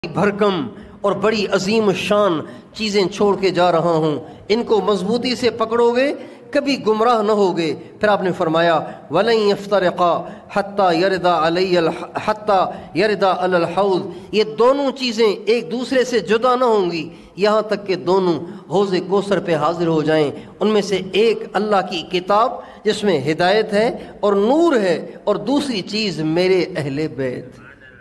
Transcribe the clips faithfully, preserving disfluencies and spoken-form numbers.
بھرکم اور بڑی عظیم شان چیزیں چھوڑ کے جا رہا ہوں، ان کو مضبوطی سے پکڑو گے کبھی گمراہ نہ ہوگے۔ پھر آپ نے فرمایا وَلَن يَفْتَرِقَا حَتَّى يَرِدَ عَلَيَّ حَتَّى يَرِدَ عَلَى الْحَوْض، یہ دونوں چیزیں ایک دوسرے سے جدا نہ ہوں گی یہاں تک کہ دونوں حوض کوثر پہ حاضر ہو جائیں۔ ان میں سے ایک اللہ کی کتاب جس میں ہدایت ہے اور نور ہے، اور دوسری چیز میرے اہل بیت،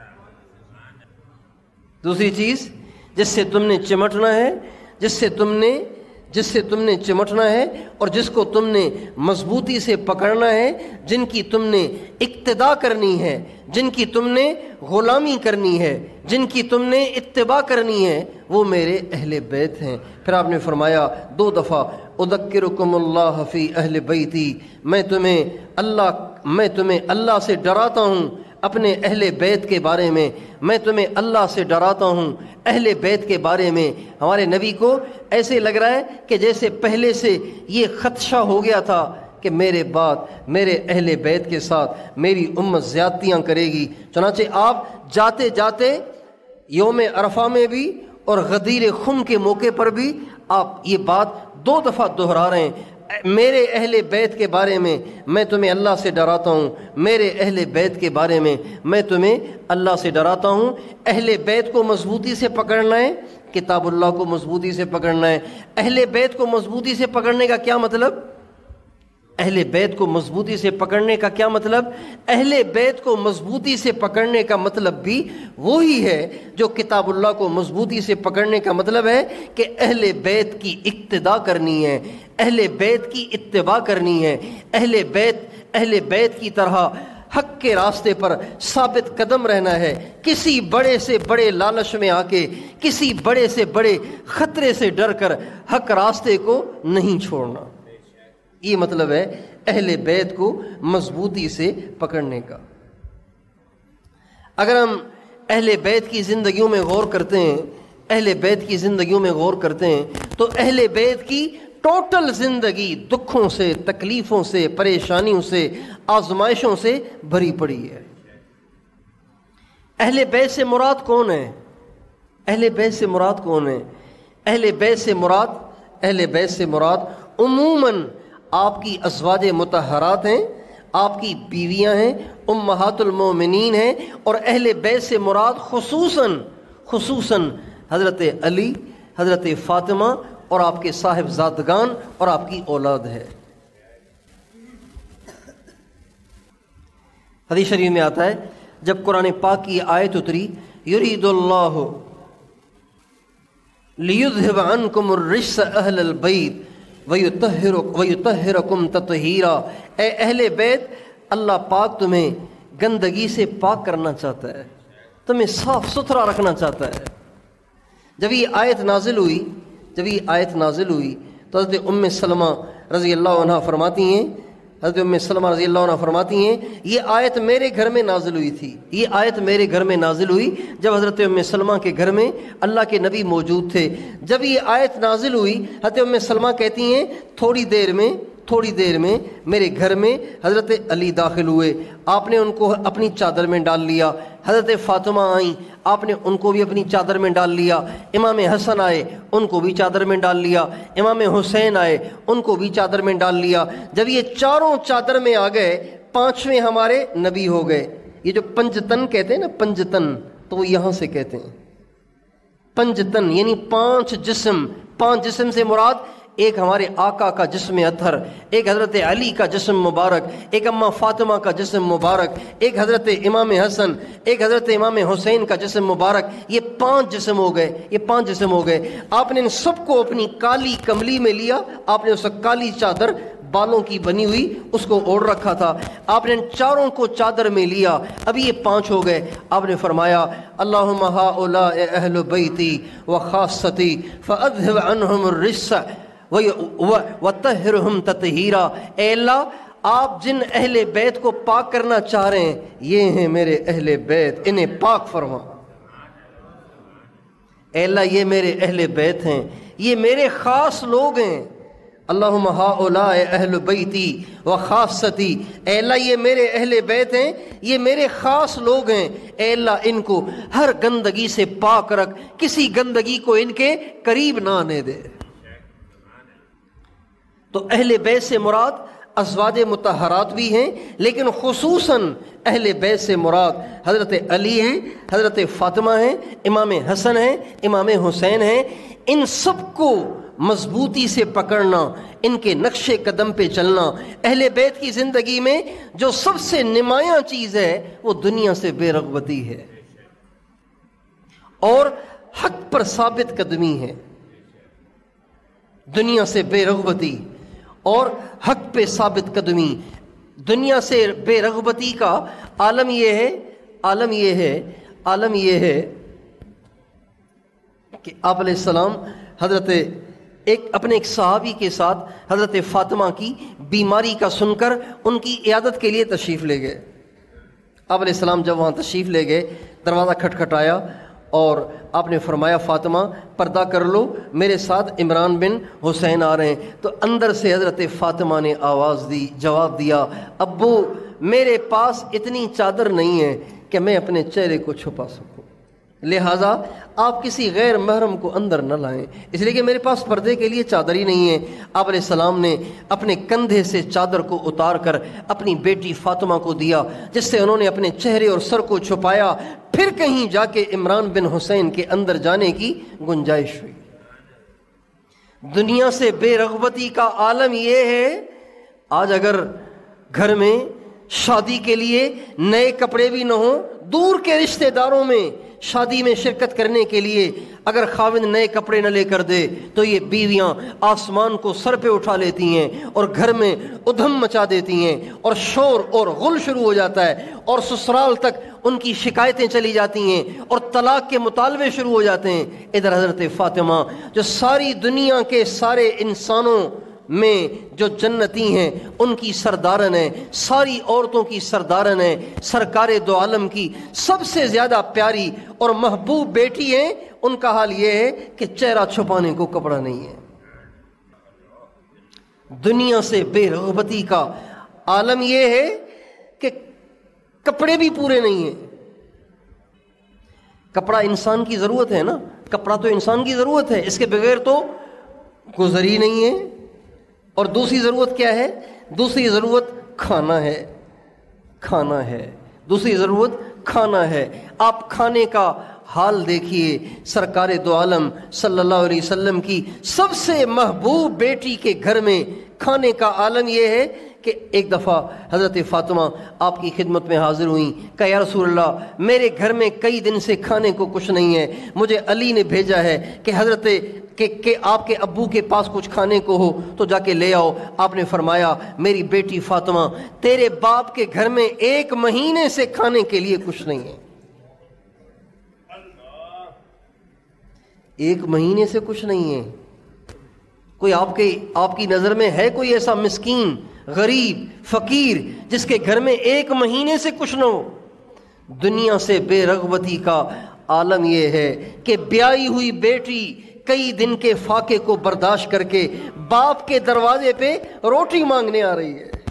دوسری چیز جس سے تم نے چمٹنا ہے، جس سے تم نے جس سے تم نے چمٹنا ہے اور جس کو تم نے مضبوطی سے پکڑنا ہے، جن کی تم نے اقتداء کرنی ہے، جن کی تم نے غلامی کرنی ہے، جن کی تم نے اتباع کرنی ہے، وہ میرے اہل بیت ہیں۔ پھر آپ نے فرمایا دو دفعہ اذکرکم اللہ فی اہل بیتی، میں تمہیں اللہ میں تمہیں اللہ سے ڈراتا ہوں اپنے اہل بیت کے بارے میں، میں تمہیں اللہ سے ڈراتا ہوں اہل بیت کے بارے میں۔ ہمارے نبی کو ایسے لگ رہا ہے کہ جیسے پہلے سے یہ خدشہ ہو گیا تھا کہ میرے بعد میرے اہل بیت کے ساتھ میری امت زیادتیاں کرے گی، چنانچہ آپ جاتے جاتے یوم عرفہ میں بھی اور غدیر خم کے موقع پر بھی آپ یہ بات دو دفعہ دہرا رہے ہیں، میرے اہل بیت کے بارے میں میں تمہیں اللہ سے ڈراتا ہوں، میرے اہل بیت کے بارے میں میں تمہیں اللہ سے ڈراتا ہوں۔ اہل بیت کو مضبوطی سے پکڑنا ہے، کتاب اللہ کو مضبوطی سے پکڑنا ہے۔ اہل بیت کو مضبوطی سے پکڑنے کا کیا مطلب؟ اہل بیت کو مضبوطی سے پکڑنے کا کیا مطلب؟ اہل بیت کو مضبوطی سے پکڑنے کا مطلب بھی وہی ہے جو کتاب اللہ کو مضبوطی سے پکڑنے کا مطلب ہے کہ اہل بیت کی اقتداء کرنی ہے، اہل بیت کی اتباع کرنی ہے، اہل بیت اہل بیت کی طرح حق کے راستے پر ثابت قدم رہنا ہے، کسی بڑے سے بڑے لالچ میں آ کے، کسی بڑے سے بڑے خطرے سے ڈر کر حق راستے کو نہیں چھوڑنا۔ یہ مطلب ہے اہل بیت کو مضبوطی سے پکڑنے کا۔ اگر ہم اہل بیت کی زندگیوں میں غور کرتے ہیں اہل بیت کی زندگیوں میں غور کرتے ہیں تو اہل بیت کی ٹوٹل زندگی دکھوں سے، تکلیفوں سے، پریشانیوں سے، آزمائشوں سے بھری پڑی ہے۔ اہل بیت سے مراد کون ہے؟ اہل بیت سے مراد کون ہے؟ اہل بیت سے مراد اہل بیت سے مراد عموماً آپ کی ازواج مطہرات ہیں، آپ کی بیویاں ہیں، امہات المومنین ہیں، اور اہل بیت سے مراد خصوصاً خصوصاً حضرت علی، حضرت فاطمہ اور آپ کے صاحب زادگان اور آپ کی اولاد ہے۔ حدیث شریف میں آتا ہے جب قرآن پاک کی آیت اتری یرید اللہ لیذہب عنکم الرجس اہل البیت وَيُطَهِّرَكُمْ تَطْهِيرًا، اے اہل بیت اللہ پاک تمہیں گندگی سے پاک کرنا چاہتا ہے، تمہیں صاف ستھرا رکھنا چاہتا ہے۔ جب یہ آیت نازل ہوئی جب یہ آیت نازل ہوئی تو حضرت ام سلمہ رضی اللہ عنہ فرماتی ہیں حضرت ام سلمہ رضی اللہ عنہ فرماتی ہیں یہ آیت میرے گھر میں نازل ہوئی تھی یہ آیت میرے گھر میں نازل ہوئی جب حضرت ام سلمہ کے گھر میں اللہ کے نبی موجود تھے۔ جب یہ آیت نازل ہوئی حضرت ام سلمہ کہتی ہیں تھوڑی دیر میں تھوڑی دیر میں میرے گھر میں حضرت علی داخل ہوئے، آپ نے ان کو اپنی چادر میں ڈال لیا، حضرت فاطمہ آئیں، آپ نے ان کو بھی اپنی چادر میں ڈال لیا، امام حسن آئے ان کو بھی چادر میں ڈال لیا، امام حسین آئے ان کو بھی چادر میں ڈال لیا۔ جب یہ چاروں چادر میں آ گئے پانچویں ہمارے نبی ہو گئے۔ یہ جو پنجتن کہتے ہیں نا، پنجتن تو وہ یہاں سے کہتے ہیں، پنجتن یعنی پانچ جسم۔ پانچ جسم سے مراد ایک ہمارے آقا کا جسم اطہر، ایک حضرت علی کا جسم مبارک، ایک اماں فاطمہ کا جسم مبارک، ایک حضرت امام حسن، ایک حضرت امام حسین کا جسم مبارک۔ یہ پانچ جسم ہو گئے یہ پانچ جسم ہو گئے آپ نے ان سب کو اپنی کالی کملی میں لیا، آپ نے اس کالی چادر بالوں کی بنی ہوئی اس کو اوڑھ رکھا تھا، آپ نے ان چاروں کو چادر میں لیا، ابھی یہ پانچ ہو گئے۔ آپ نے فرمایا اللہم ہؤلاء اہل بیتی وخاصتی فاذہب عنہم الرجس وطہرہم تطہیرا، اے اللہ آپ جن اہل بیت کو پاک کرنا چاہ رہے ہیں یہ ہیں میرے اہل بیت، انہیں پاک فرما۔ اے اللہ یہ میرے اہل بیت ہیں، یہ میرے خاص لوگ ہیں، اللہم ہؤلاء اہل بیتی و خاصتی، اے اللہ یہ میرے اہل بیت ہیں، یہ میرے خاص لوگ ہیں، اے اللہ ان کو ہر گندگی سے پاک رکھ، کسی گندگی کو ان کے قریب نہ آنے دے۔ تو اہل بیت سے مراد ازواج مطہرات بھی ہیں، لیکن خصوصاً اہل بیت سے مراد حضرت علی ہیں، حضرت فاطمہ ہیں، امام حسن ہیں، امام حسین ہیں۔ ان سب کو مضبوطی سے پکڑنا، ان کے نقش قدم پہ چلنا۔ اہل بیت کی زندگی میں جو سب سے نمایاں چیز ہے وہ دنیا سے بے رغبتی ہے اور حق پر ثابت قدمی ہے۔ دنیا سے بے رغبتی اور حق پہ ثابت قدمی۔ دنیا سے بے رغبتی کا عالم یہ ہے عالم یہ ہے عالم یہ ہے کہ آپ علیہ السلام حضرت ایک اپنے ایک صحابی کے ساتھ حضرت فاطمہ کی بیماری کا سن کر ان کی عیادت کے لیے تشریف لے گئے۔ آپ علیہ السلام جب وہاں تشریف لے گئے، دروازہ کھٹکھٹایا اور آپ نے فرمایا فاطمہ پردہ کر لو، میرے ساتھ عمران بن حسین آ رہے ہیں۔ تو اندر سے حضرت فاطمہ نے آواز دی، جواب دیا، ابو میرے پاس اتنی چادر نہیں ہے کہ میں اپنے چہرے کو چھپا سکوں، لہٰذا آپ کسی غیر محرم کو اندر نہ لائیں، اس لیے کہ میرے پاس پردے کے لیے چادر ہی نہیں ہے۔ آپ علیہ السلام نے اپنے کندھے سے چادر کو اتار کر اپنی بیٹی فاطمہ کو دیا، جس سے انہوں نے اپنے چہرے اور سر کو چھپایا۔ پھر کہیں جا کے عمران بن حسین کے اندر جانے کی گنجائش ہوئی۔ دنیا سے بے رغبتی کا عالم یہ ہے، آج اگر گھر میں شادی کے لیے نئے کپڑے بھی نہ ہوں، دور کے رشتہ داروں میں شادی میں شرکت کرنے کے لیے اگر خاوند نئے کپڑے نہ لے کر دے تو یہ بیویاں آسمان کو سر پہ اٹھا لیتی ہیں اور گھر میں ادھم مچا دیتی ہیں اور شور اور غل شروع ہو جاتا ہے اور سسرال تک ان کی شکایتیں چلی جاتی ہیں اور طلاق کے مطالبے شروع ہو جاتے ہیں۔ ادھر حضرت فاطمہ جو ساری دنیا کے سارے انسانوں میں جو جنتی ہیں ان کی سردارن ہیں، ساری عورتوں کی سردارن ہیں، سرکار دو عالم کی سب سے زیادہ پیاری اور محبوب بیٹی ہیں، ان کا حال یہ ہے کہ چہرہ چھپانے کو کپڑا نہیں ہے۔ دنیا سے بے رغبتی کا عالم یہ ہے کہ کپڑے بھی پورے نہیں ہیں۔ کپڑا انسان کی ضرورت ہے نا، کپڑا تو انسان کی ضرورت ہے، اس کے بغیر تو گزر ہی نہیں ہے۔ اور دوسری ضرورت کیا ہے؟ دوسری ضرورت کھانا ہے، کھانا ہے دوسری ضرورت کھانا ہے۔ آپ کھانے کا حال دیکھیے، سرکار دو عالم صلی اللہ علیہ وسلم کی سب سے محبوب بیٹی کے گھر میں کھانے کا عالم یہ ہے کہ ایک دفعہ حضرت فاطمہ آپ کی خدمت میں حاضر ہوئیں، کہا یا رسول اللہ میرے گھر میں کئی دن سے کھانے کو کچھ نہیں ہے، مجھے علی نے بھیجا ہے کہ حضرت کہ, کہ آپ کے ابو کے پاس کچھ کھانے کو ہو تو جا کے لے آؤ۔ آپ نے فرمایا میری بیٹی فاطمہ تیرے باپ کے گھر میں ایک مہینے سے کھانے کے لیے کچھ نہیں ہے، ایک مہینے سے کچھ نہیں ہے۔ کوئی آپ کے آپ کی نظر میں ہے کوئی ایسا مسکین غریب فقیر جس کے گھر میں ایک مہینے سے کچھ نہ ہو؟ دنیا سے بے رغبتی کا عالم یہ ہے کہ بیائی ہوئی بیٹی کئی دن کے فاقے کو برداشت کر کے باپ کے دروازے پہ روٹی مانگنے آ رہی ہے۔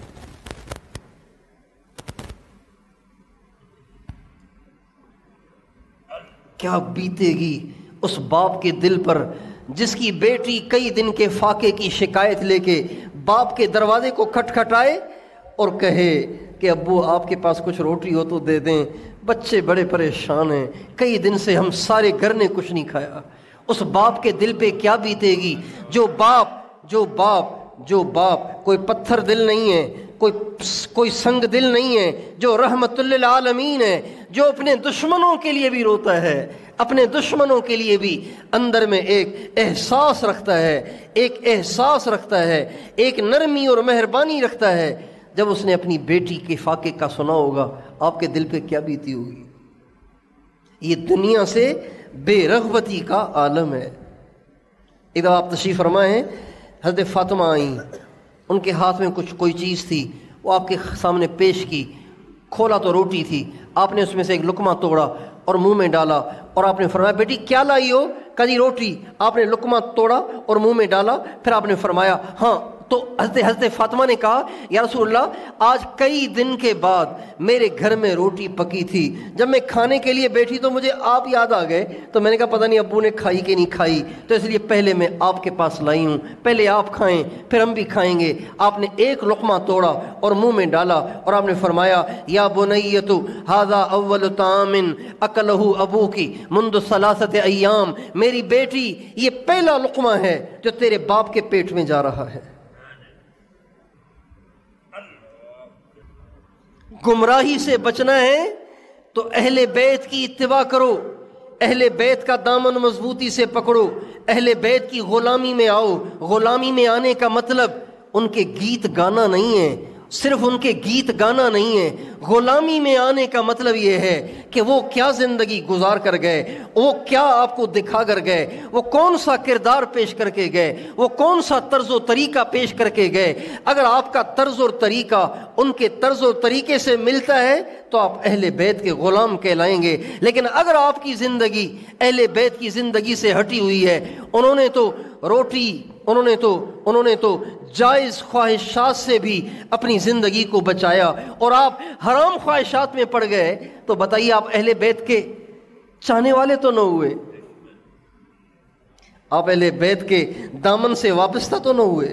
کیا بیتے گی اس باپ کے دل پر جس کی بیٹی کئی دن کے فاقے کی شکایت لے کے باپ کے دروازے کو کھٹکھٹائے اور کہے کہ ابو آپ کے پاس کچھ روٹی ہو تو دے دیں، بچے بڑے پریشان ہیں، کئی دن سے ہم سارے گھر نے کچھ نہیں کھایا۔ اس باپ کے دل پہ کیا بیتے گی؟ جو باپ جو باپ جو باپ کوئی پتھر دل نہیں ہے، کوئی کوئی سنگ دل نہیں ہے، جو رحمت للعالمین ہے، جو اپنے دشمنوں کے لیے بھی روتا ہے، اپنے دشمنوں کے لیے بھی اندر میں ایک احساس رکھتا ہے ایک احساس رکھتا ہے ایک نرمی اور مہربانی رکھتا ہے۔ جب اس نے اپنی بیٹی کے فاقے کا سنا ہوگا آپ کے دل پہ کیا بیتی ہوگی؟ یہ دنیا سے بے رغبتی کا عالم ہے۔ ایک دفعہ آپ تشریف فرما ہیں، حضرت فاطمہ آئیں، ان کے ہاتھ میں کچھ کوئی چیز تھی، وہ آپ کے سامنے پیش کی، کھولا تو روٹی تھی، آپ نے اس میں سے ایک لقمہ توڑا اور منہ میں ڈالا اور آپ نے فرمایا بیٹی کیا لائی ہو؟ کہا جی روٹی۔ آپ نے لقمہ توڑا اور منہ میں ڈالا، پھر آپ نے فرمایا ہاں۔ تو حضرت حضرت فاطمہ نے کہا یا رسول اللہ آج کئی دن کے بعد میرے گھر میں روٹی پکی تھی، جب میں کھانے کے لیے بیٹھی تو مجھے آپ یاد آ گئے، تو میں نے کہا پتہ نہیں ابو نے کھائی کہ نہیں کھائی، تو اس لیے پہلے میں آپ کے پاس لائی ہوں، پہلے آپ کھائیں پھر ہم بھی کھائیں گے۔ آپ نے ایک لقمہ توڑا اور منہ میں ڈالا اور آپ نے فرمایا یا بنیۃ ھذا اول طعام اکلہ ابوکی منذ ثلاثۃ ایام، میری بیٹی یہ پہلا لقمہ ہے جو تیرے باپ کے پیٹ میں جا رہا ہے۔ گمراہی سے بچنا ہے تو اہل بیت کی اتباع کرو، اہل بیت کا دامن مضبوطی سے پکڑو، اہل بیت کی غلامی میں آؤ۔ غلامی میں آنے کا مطلب ان کے گیت گانا نہیں ہے، صرف ان کے گیت گانا نہیں ہے، غلامی میں آنے کا مطلب یہ ہے کہ وہ کیا زندگی گزار کر گئے، وہ کیا آپ کو دکھا کر گئے، وہ کون سا کردار پیش کر کے گئے، وہ کون سا طرز و طریقہ پیش کر کے گئے۔ اگر آپ کا طرز و طریقہ ان کے طرز و طریقے سے ملتا ہے تو آپ اہل بیت کے غلام کہلائیں گے، لیکن اگر آپ کی زندگی اہل بیت کی زندگی سے ہٹی ہوئی ہے، انہوں نے تو روٹی انہوں نے تو انہوں نے تو جائز خواہشات سے بھی اپنی زندگی کو بچایا اور آپ حرام خواہشات میں پڑ گئے، تو بتائیے آپ اہل بیت کے چاہنے والے تو نہ ہوئے، آپ اہل بیت کے دامن سے وابستہ تو نہ ہوئے۔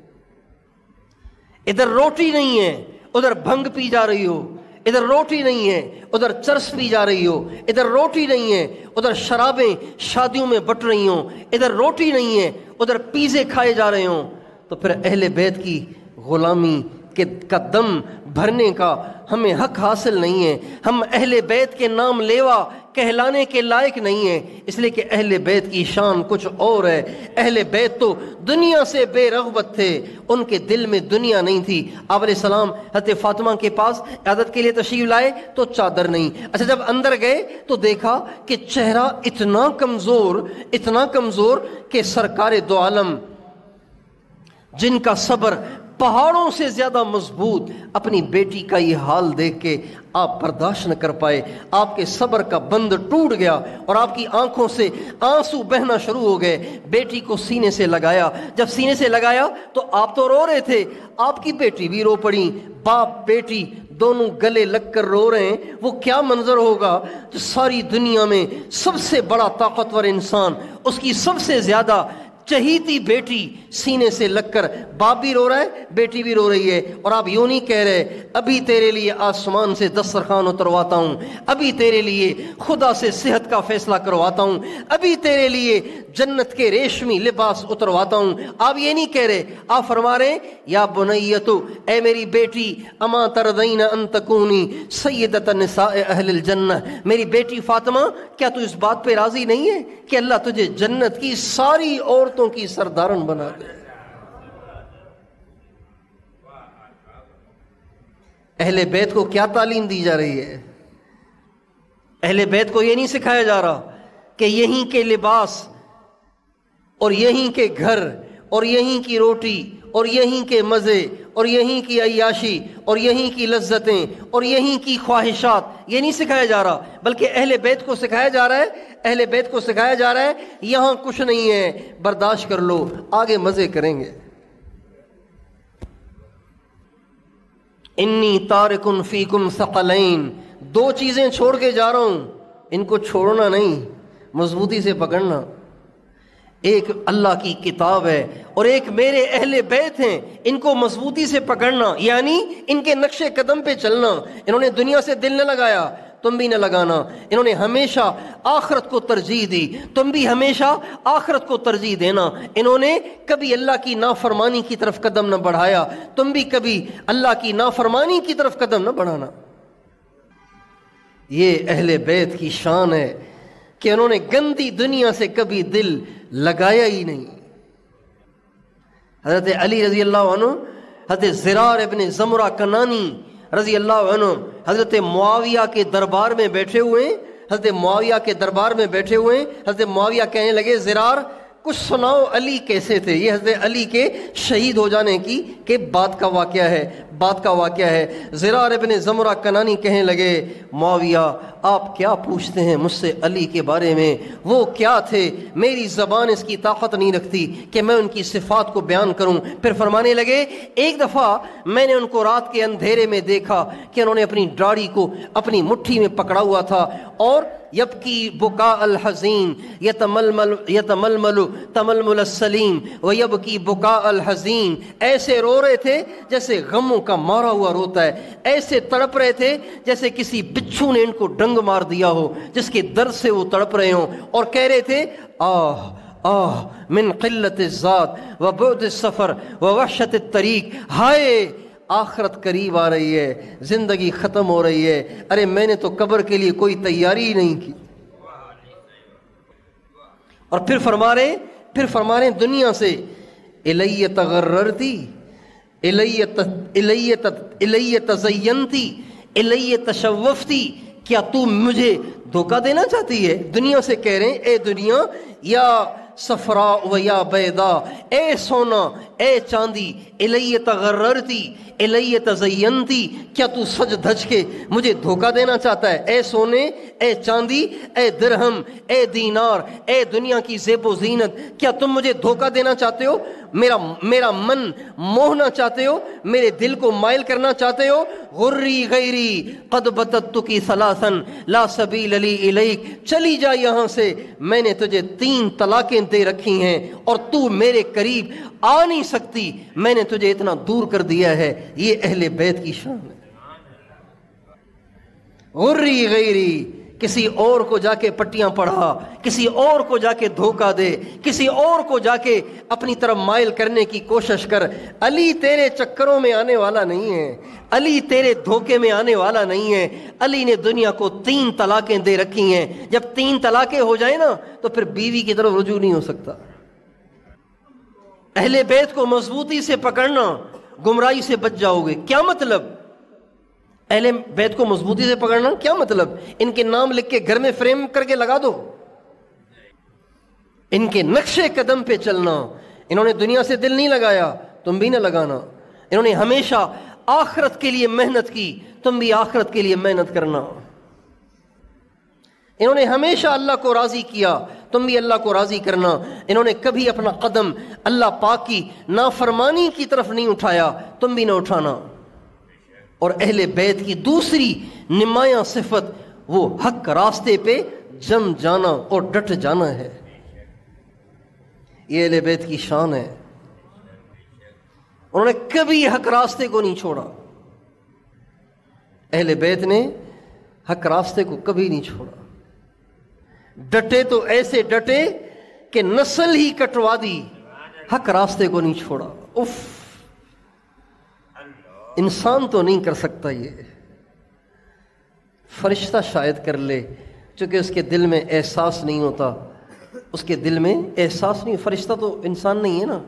ادھر روٹی نہیں ہے ادھر بھنگ پی جا رہی ہو، ادھر روٹی نہیں ہے ادھر چرس پی جا رہی ہو، ادھر روٹی نہیں ہے ادھر شرابیں شادیوں میں بٹ رہی ہوں، ادھر روٹی نہیں ہے ادھر پیزے کھائے جا رہے ہوں، تو پھر اہل بیت کی غلامی کے کا دم بھرنے کا ہمیں حق حاصل نہیں ہے۔ ہم اہل بیت کے نام لیوا کہلانے کے لائق نہیں ہیں، اس لیے کہ اہل بیت کی شان کچھ اور ہے۔ اہل بیت تو دنیا سے بے رغبت تھے، ان کے دل میں دنیا نہیں تھی۔ آپ علیہ السلام حضرت فاطمہ کے پاس عیادت کے لیے تشریف لائے تو چادر نہیں، اچھا جب اندر گئے تو دیکھا کہ چہرہ اتنا کمزور اتنا کمزور کہ سرکار دو عالم جن کا صبر پہاڑوں سے زیادہ مضبوط، اپنی بیٹی کا یہ حال دیکھ کے آپ برداشت نہ کر پائے، آپ کے صبر کا بند ٹوٹ گیا اور آپ کی آنکھوں سے آنسو بہنا شروع ہو گئے۔ بیٹی کو سینے سے لگایا، جب سینے سے لگایا تو آپ تو رو رہے تھے، آپ کی بیٹی بھی رو پڑی، باپ بیٹی دونوں گلے لگ کر رو رہے ہیں۔ وہ کیا منظر ہوگا جو ساری دنیا میں سب سے بڑا طاقتور انسان، اس کی سب سے زیادہ چہیتی بیٹی سینے سے لگ کر، باپ بھی رو رہا ہے بیٹی بھی رو رہی ہے، اور آپ یوں نہیں کہہ رہے ابھی تیرے لیے آسمان سے دسترخوان اترواتا ہوں، ابھی تیرے لیے خدا سے صحت کا فیصلہ کرواتا ہوں، ابھی تیرے لیے جنت کے ریشمی لباس اترواتا ہوں۔ آپ یہ نہیں کہہ رہے، آپ فرما رہے یا بنیتو، اے میری بیٹی، اما ترضین ان تکونی سیدۃ نساء اہل الجنہ، میری بیٹی فاطمہ کیا تو اس بات پہ راضی نہیں ہے کہ اللہ تجھے جنت کی ساری عورتوں کی سردارن بنا دے؟ اہل بیت کو کیا تعلیم دی جا رہی ہے؟ اہل بیت کو یہ نہیں سکھایا جا رہا کہ یہیں کے لباس اور یہیں کے گھر اور یہیں کی روٹی اور یہیں کے مزے اور یہیں کی عیاشی اور یہیں کی لذتیں اور یہیں کی خواہشات، یہ نہیں سکھایا جا رہا، بلکہ اہل بیت کو سکھایا جا رہا ہے اہل بیت کو سکھایا جا رہا ہے یہاں کچھ نہیں ہے، برداشت کر لو، آگے مزے کریں گے۔ انی تارکن فیکم ثقلین، دو چیزیں چھوڑ کے جا رہا ہوں، ان کو چھوڑنا نہیں، مضبوطی سے پکڑنا۔ ایک اللہ کی کتاب ہے اور ایک میرے اہل بیت ہیں، ان کو مضبوطی سے پکڑنا، یعنی ان کے نقش قدم پہ چلنا۔ انہوں نے دنیا سے دل نہ لگایا، تم بھی نہ لگانا۔ انہوں نے ہمیشہ آخرت کو ترجیح دی، تم بھی ہمیشہ آخرت کو ترجیح دینا۔ انہوں نے کبھی اللہ کی نافرمانی کی طرف قدم نہ بڑھایا، تم بھی کبھی اللہ کی نافرمانی کی طرف قدم نہ بڑھانا۔ یہ اہل بیت کی شان ہے کہ انہوں نے گندی دنیا سے کبھی دل لگایا ہی نہیں۔ حضرت علی رضی اللہ عنہ، حضرت زرار ابن زمرہ کنانی رضی اللہ عنہ حضرت معاویہ کے دربار میں بیٹھے ہوئے ہیں، حضرت معاویہ کے دربار میں بیٹھے ہوئے ہیں۔ حضرت معاویہ کہنے لگے زرار کچھ سناؤ علی کیسے تھے؟ یہ حضرت علی کے شہید ہو جانے کی کہ بات کا واقعہ ہے، بات کا واقعہ ہے۔ زرار ابن زمرہ کنانی کہنے لگے معاویہ آپ کیا پوچھتے ہیں مجھ سے علی کے بارے میں؟ وہ کیا تھے؟ میری زبان اس کی طاقت نہیں رکھتی کہ میں ان کی صفات کو بیان کروں۔ پھر فرمانے لگے ایک دفعہ میں نے ان کو رات کے اندھیرے میں دیکھا کہ انہوں نے اپنی داڑھی کو اپنی مٹھی میں پکڑا ہوا تھا، اور یبکی بکاء الحزین یتململ یتململ تململ السلیم ویبکی بکاء الحزین، ایسے رو رہے تھے جیسے غموں کا مارا ہوا روتا ہے، ایسے تڑپ رہے تھے جیسے کسی بچھو نے ان کو ڈنگ مار دیا ہو، جس کے درد سے وہ تڑپ رہے ہوں، اور کہہ رہے تھے آہ آہ من قلت الذات و بعد السفر و وحشت الطریق، ہائے آخرت قریب آ رہی ہے، زندگی ختم ہو رہی ہے، ارے میں نے تو قبر کے لیے کوئی تیاری ہی نہیں کی۔ اور پھر فرما رہے پھر فرما رہے دنیا سے الی تغررتی الی الی الی تزینتی الی تشوفتی، کیا تو مجھے دھوکہ دینا چاہتی ہے؟ دنیا سے کہہ رہے ہیں اے دنیا، یا صفراء و یا بیضاء، اے سونا اے چاندی، الی تغررتی الی تزینتی، کیا تو سج دھج کے مجھے دھوکہ دینا چاہتا ہے؟ اے سونے، اے چاندی، اے درہم، اے دینار، اے دنیا کی زیب و زینت، کیا تم مجھے دھوکہ دینا چاہتے ہو؟ میرا میرا من موہنا چاہتے ہو؟ میرے دل کو مائل کرنا چاہتے ہو؟ غری غیری قد بتتکی ثلاثاً لا سبیل لی الیک، چلی جا یہاں سے، میں نے تجھے تین طلاقیں دے رکھی ہیں اور تو میرے قریب آ نہیں سکتی، میں نے تجھے اتنا دور کر دیا ہے۔ یہ اہل بیت کی شان ہے۔ غری غیری، کسی اور کو جا کے پٹیاں پڑھا، کسی اور کو جا کے دھوکہ دے، کسی اور کو جا کے اپنی طرف مائل کرنے کی کوشش کر، علی تیرے چکروں میں آنے والا نہیں ہے، علی تیرے دھوکے میں آنے والا نہیں ہے۔ علی نے دنیا کو تین طلاقیں دے رکھی ہیں، جب تین طلاقیں ہو جائیں نا تو پھر بیوی کی طرف رجوع نہیں ہو سکتا۔ اہل بیت کو مضبوطی سے پکڑنا، گمراہی سے بچ جاؤ گے۔ کیا مطلب؟ اہل بیت کو مضبوطی سے پکڑنا کیا مطلب؟ ان کے نام لکھ کے گھر میں فریم کر کے لگا دو، ان کے نقشے قدم پہ چلنا۔ انہوں نے دنیا سے دل نہیں لگایا، تم بھی نہ لگانا۔ انہوں نے ہمیشہ آخرت کے لیے محنت کی، تم بھی آخرت کے لیے محنت کرنا۔ انہوں نے ہمیشہ اللہ کو راضی کیا، تم بھی اللہ کو راضی کرنا۔ انہوں نے کبھی اپنا قدم اللہ پاک کی نافرمانی کی طرف نہیں اٹھایا، تم بھی نہ اٹھانا۔ اور اہل بیت کی دوسری نمایاں صفت وہ حق راستے پہ جم جانا اور ڈٹ جانا ہے۔ یہ اہل بیت کی شان ہے، انہوں نے کبھی حق راستے کو نہیں چھوڑا۔ اہل بیت نے حق راستے کو کبھی نہیں چھوڑا، ڈٹے تو ایسے ڈٹے کہ نسل ہی کٹوا دی، حق راستے کو نہیں چھوڑا۔ اف، انسان تو نہیں کر سکتا، یہ فرشتہ شاید کر لے، چونکہ اس کے دل میں احساس نہیں ہوتا، اس کے دل میں احساس نہیں، فرشتہ تو انسان نہیں ہے نا،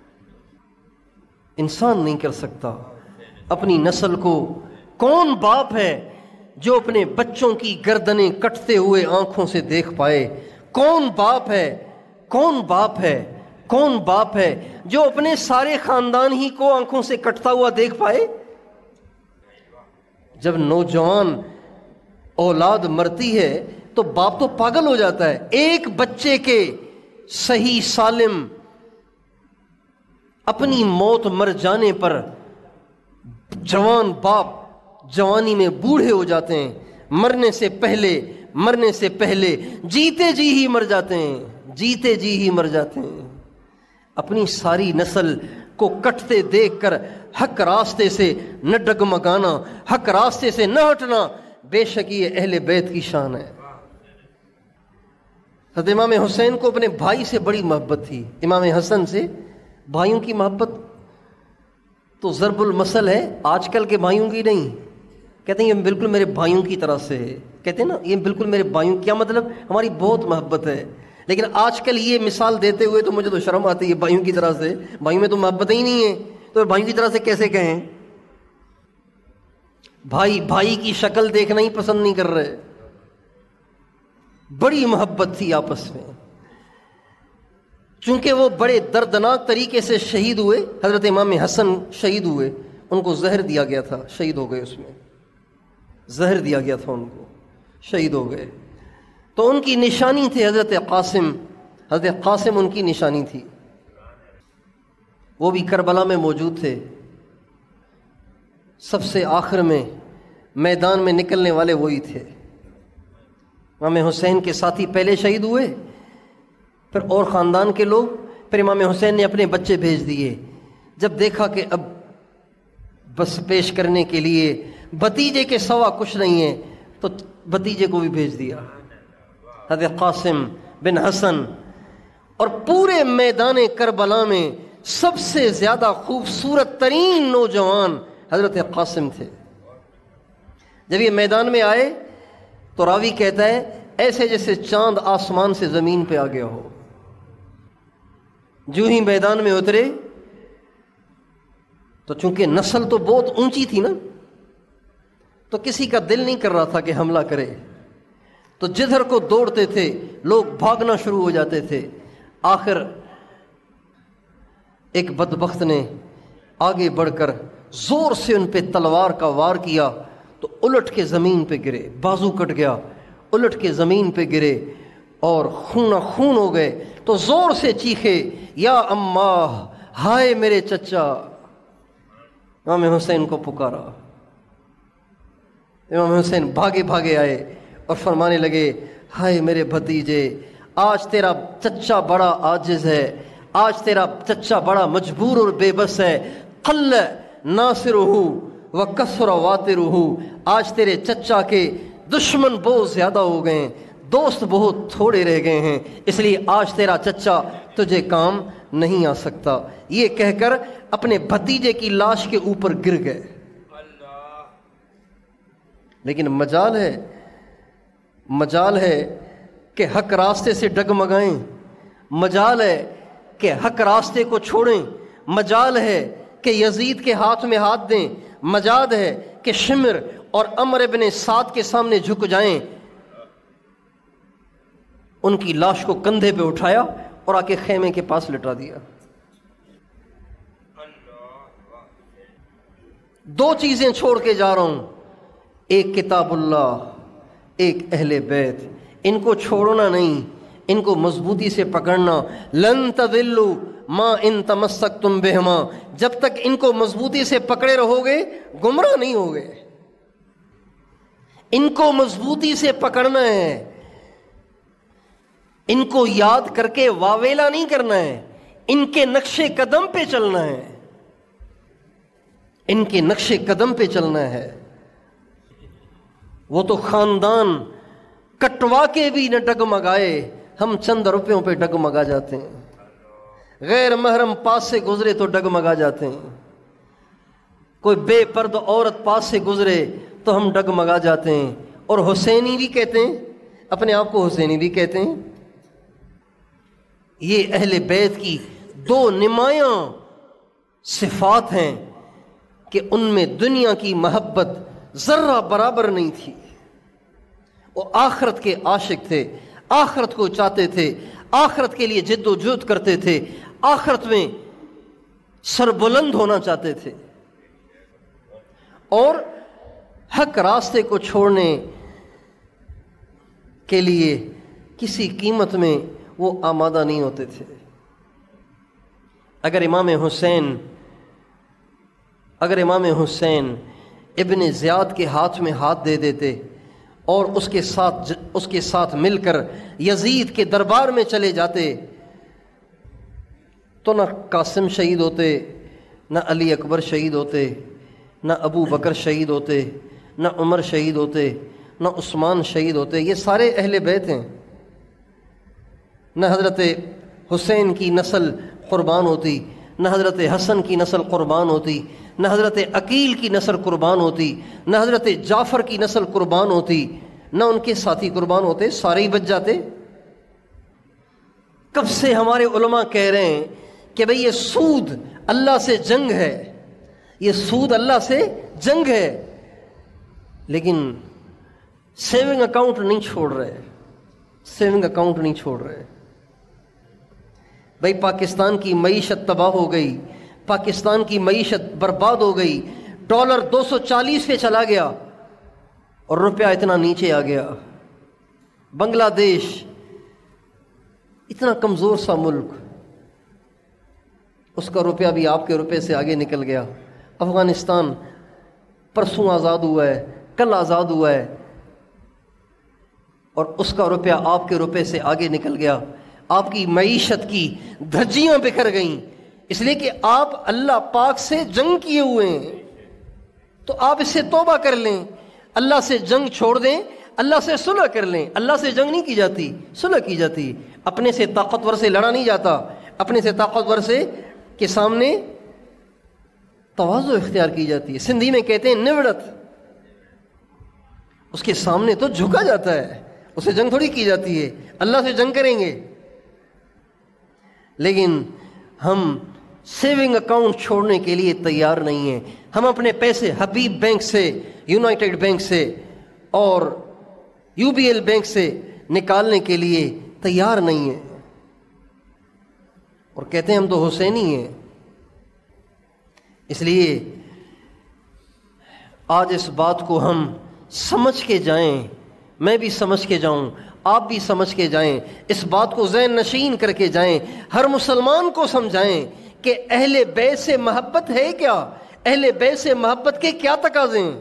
انسان نہیں کر سکتا اپنی نسل کو۔ کون باپ ہے جو اپنے بچوں کی گردنیں کٹتے ہوئے آنکھوں سے دیکھ پائے؟ کون باپ ہے کون باپ ہے کون باپ ہے جو اپنے سارے خاندان ہی کو آنکھوں سے کٹتا ہوا دیکھ پائے؟ جب نوجوان اولاد مرتی ہے تو باپ تو پاگل ہو جاتا ہے۔ ایک بچے کے صحیح سالم اپنی موت مر جانے پر جوان باپ جوانی میں بوڑھے ہو جاتے ہیں، مرنے سے پہلے مرنے سے پہلے جیتے جی ہی مر جاتے ہیں، جیتے جی ہی مر جاتے ہیں۔ اپنی ساری نسل کو کٹتے دیکھ کر حق راستے سے نہ ڈگمگانا، حق راستے سے نہ ہٹنا، بے شک یہ اہل بیت کی شان ہے۔ حضرت امام حسین کو اپنے بھائی سے بڑی محبت تھی، امام حسن سے۔ بھائیوں کی محبت تو ضرب المثل ہے، آج کل کے بھائیوں کی نہیں۔ کہتے ہیں یہ بالکل میرے بھائیوں کی طرح سے ہے، کہتے ہیں نا یہ بالکل میرے بھائیوں، کیا مطلب؟ ہماری بہت محبت ہے، لیکن آج کل یہ مثال دیتے ہوئے تو مجھے تو شرم آتی ہے، بھائیوں کی طرح سے، بھائیوں میں تو محبت ہی نہیں ہے، تو بھائیوں کی طرح سے کیسے کہیں؟ بھائی بھائی کی شکل دیکھنا ہی پسند نہیں کر رہے۔ بڑی محبت تھی آپس میں، چونکہ وہ بڑے دردناک طریقے سے شہید ہوئے۔ حضرت امام حسن شہید ہوئے، ان کو زہر دیا گیا تھا، شہید ہو گئے، اس میں زہر دیا گیا تھا ان کو، شہید ہو گئے. تو ان کی نشانی تھی حضرت قاسم. حضرت قاسم ان کی نشانی تھی. وہ بھی کربلا میں موجود تھے. سب سے آخر میں میدان میں نکلنے والے وہی تھے. امام حسین کے ساتھی پہلے شہید ہوئے، پھر اور خاندان کے لوگ، پھر امام حسین نے اپنے بچے بھیج دیے. جب دیکھا کہ اب بس پیش کرنے کے لیے بھتیجے کے سوا کچھ نہیں ہے تو بھتیجے کو بھی بھیج دیا، حضرت قاسم بن حسن. اور پورے میدان کربلا میں سب سے زیادہ خوبصورت ترین نوجوان حضرت قاسم تھے. جب یہ میدان میں آئے تو راوی کہتا ہے ایسے جیسے چاند آسمان سے زمین پہ آ گیا ہو. جو ہی میدان میں اترے تو چونکہ نسل تو بہت اونچی تھی نا، تو کسی کا دل نہیں کر رہا تھا کہ حملہ کرے. تو جدھر کو دوڑتے تھے لوگ بھاگنا شروع ہو جاتے تھے. آخر ایک بدبخت نے آگے بڑھ کر زور سے ان پہ تلوار کا وار کیا تو الٹ کے زمین پہ گرے، بازو کٹ گیا، الٹ کے زمین پہ گرے اور خون خون ہو گئے. تو زور سے چیخے یا اماں، ہائے میرے چچا. امام حسین کو پکارا. امام حسین بھاگے بھاگے آئے اور فرمانے لگے ہائے میرے بھتیجے، آج تیرا چچا بڑا عاجز ہے، آج تیرا چچا بڑا مجبور اور بے بس ہے. قل ناصرہ و کثر واترہ، آج تیرے چچا کے دشمن بہت زیادہ ہو گئے ہیں، دوست بہت تھوڑے رہ گئے ہیں، اس لیے آج تیرا چچا تجھے کام نہیں آ سکتا. یہ کہہ کر اپنے بھتیجے کی لاش کے اوپر گر گئے. لیکن مجال ہے مجال ہے کہ حق راستے سے ڈگمگائیں، مجال ہے کہ حق راستے کو چھوڑیں، مجال ہے کہ یزید کے ہاتھ میں ہاتھ دیں، مجال ہے کہ شمر اور عمر ابن سعد کے سامنے جھک جائیں. ان کی لاش کو کندھے پہ اٹھایا اور آ کے خیمے کے پاس لٹا دیا. دو چیزیں چھوڑ کے جا رہا ہوں، ایک کتاب اللہ، ایک اہل بیت. ان کو چھوڑنا نہیں، ان کو مضبوطی سے پکڑنا. لن تضلوا ما ان تمسکتم بہما، جب تک ان کو مضبوطی سے پکڑے رہو گے گمراہ نہیں ہوگے. ان کو مضبوطی سے پکڑنا ہے، ان کو یاد کر کے واویلا نہیں کرنا ہے، ان کے نقش قدم پہ چلنا ہے، ان کے نقش قدم پہ چلنا ہے. وہ تو خاندان کٹوا کے بھی نہ ڈگمگائے، ہم چند روپیوں پہ ڈگمگا جاتے ہیں. غیر محرم پاس سے گزرے تو ڈگمگا جاتے ہیں. کوئی بے پرد عورت پاس سے گزرے تو ہم ڈگمگا جاتے ہیں. اور حسینی بھی کہتے ہیں، اپنے آپ کو حسینی بھی کہتے ہیں. یہ اہل بیت کی دو نمایاں صفات ہیں کہ ان میں دنیا کی محبت ذرہ برابر نہیں تھی. وہ آخرت کے عاشق تھے، آخرت کو چاہتے تھے، آخرت کے لیے جد و جہد کرتے تھے، آخرت میں سربلند ہونا چاہتے تھے، اور حق راستے کو چھوڑنے کے لیے کسی قیمت میں وہ آمادہ نہیں ہوتے تھے. اگر امام حسین اگر امام حسین ابن زیاد کے ہاتھ میں ہاتھ دے دیتے اور اس کے ساتھ اس کے ساتھ مل کر یزید کے دربار میں چلے جاتے تو نہ قاسم شہید ہوتے، نہ علی اکبر شہید ہوتے، نہ ابو بکر شہید ہوتے، نہ عمر شہید ہوتے، نہ عثمان شہید ہوتے. یہ سارے اہل بیت ہیں. نہ حضرت حسین کی نسل قربان ہوتی، نہ حضرت حسن کی نسل قربان ہوتی، نہ حضرت عقیل کی نسل قربان ہوتی، نہ حضرت جعفر کی نسل قربان ہوتی، نہ ان کے ساتھی قربان ہوتے، سارے ہی بچ جاتے. کب سے ہمارے علماء کہہ رہے ہیں کہ بھئی یہ سود اللہ سے جنگ ہے، یہ سود اللہ سے جنگ ہے، لیکن سیونگ اکاؤنٹ نہیں چھوڑ رہے، سیونگ اکاؤنٹ نہیں چھوڑ رہے. بھئی پاکستان کی معیشت تباہ ہو گئی، پاکستان کی معیشت برباد ہو گئی، ڈالر دو سو چالیس پہ چلا گیا اور روپیہ اتنا نیچے آ گیا. بنگلہ دیش اتنا کمزور سا ملک، اس کا روپیہ بھی آپ کے روپے سے آگے نکل گیا۔ افغانستان پرسوں آزاد ہوا ہے، کل آزاد ہوا ہے، اور اس کا روپیہ آپ کے روپے سے آگے نکل گیا۔ آپ کی معیشت کی دھجیاں بکھر گئیں، اس لیے کہ آپ اللہ پاک سے جنگ کیے ہوئے ہیں۔ تو آپ اس سے توبہ کر لیں، اللہ سے جنگ چھوڑ دیں، اللہ سے صلح کر لیں۔ اللہ سے جنگ نہیں کی جاتی، صلح کی جاتی۔ اپنے سے طاقتور سے لڑا نہیں جاتا، اپنے سے طاقتور سے کے سامنے تواضع اختیار کی جاتی ہے۔ سندھی میں کہتے ہیں نوڑت، اس کے سامنے تو جھکا جاتا ہے، اسے جنگ تھوڑی کی جاتی ہے۔ اللہ سے جنگ کریں گے، لیکن ہم سیونگ اکاؤنٹ چھوڑنے کے لیے تیار نہیں ہیں۔ ہم اپنے پیسے حبیب بینک سے، یونائٹڈ بینک سے اور یو بی ایل بینک سے نکالنے کے لیے تیار نہیں ہیں، اور کہتے ہیں ہم تو حسینی ہیں۔ اس لیے آج اس بات کو ہم سمجھ کے جائیں، میں بھی سمجھ کے جاؤں، آپ بھی سمجھ کے جائیں، اس بات کو ذہن نشین کر کے جائیں، ہر مسلمان کو سمجھائیں کہ اہل بیت سے محبت ہے کیا، اہل بیت سے محبت کے کیا تقاضے ہیں۔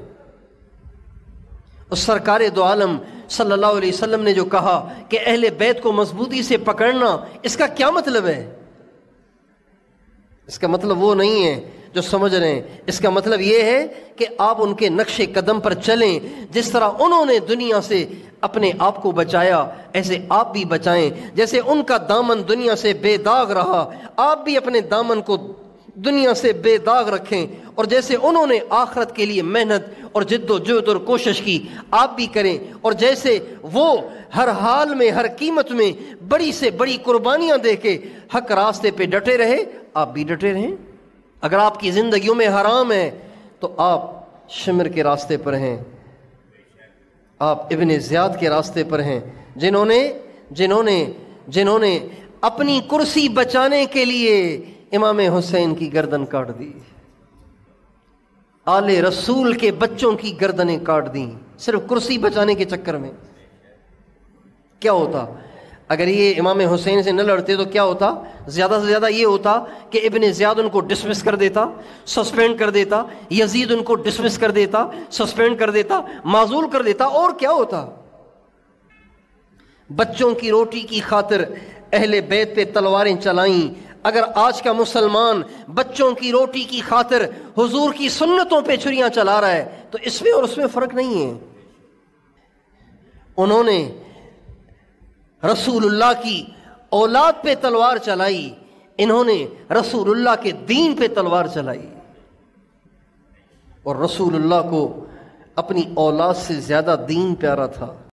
اس سرکار دو عالم صلی اللہ علیہ وسلم نے جو کہا کہ اہل بیت کو مضبوطی سے پکڑنا، اس کا کیا مطلب ہے؟ اس کا مطلب وہ نہیں ہے جو سمجھ رہے ہیں، اس کا مطلب یہ ہے کہ آپ ان کے نقش قدم پر چلیں، جس طرح انہوں نے دنیا سے اپنے آپ کو بچایا ایسے آپ بھی بچائیں، جیسے ان کا دامن دنیا سے بے داغ رہا آپ بھی اپنے دامن کو دنیا سے بے داغ رکھیں، اور جیسے انہوں نے آخرت کے لیے محنت اور جد و جہد اور کوشش کی آپ بھی کریں، اور جیسے وہ ہر حال میں ہر قیمت میں بڑی سے بڑی قربانیاں دے کے حق راستے پہ ڈٹے رہے، آپ بھی ڈٹے رہیں۔ اگر آپ کی زندگیوں میں حرام ہے تو آپ شمر کے راستے پر ہیں، آپ ابن زیاد کے راستے پر ہیں، جنہوں نے جنہوں نے جنہوں نے اپنی کرسی بچانے کے لیے امام حسین کی گردن کاٹ دی، آل رسول کے بچوں کی گردنیں کاٹ دیں صرف کرسی بچانے کے چکر میں۔ کیا ہوتا اگر یہ امام حسین سے نہ لڑتے؟ تو کیا ہوتا؟ زیادہ سے زیادہ یہ ہوتا کہ ابن زیاد ان کو ڈسمس کر دیتا، سسپینڈ کر دیتا، یزید ان کو ڈسمس کر دیتا، سسپینڈ کر دیتا، معزول کر دیتا، اور کیا ہوتا؟ بچوں کی روٹی کی خاطر اہل بیت پہ تلواریں چلائیں۔ اگر آج کا مسلمان بچوں کی روٹی کی خاطر حضور کی سنتوں پہ چھریاں چلا رہا ہے تو اس میں اور اس میں فرق نہیں ہے۔ انہوں نے رسول اللہ کی اولاد پہ تلوار چلائی، انہوں نے رسول اللہ کے دین پہ تلوار چلائی، اور رسول اللہ کو اپنی اولاد سے زیادہ دین پیارا تھا۔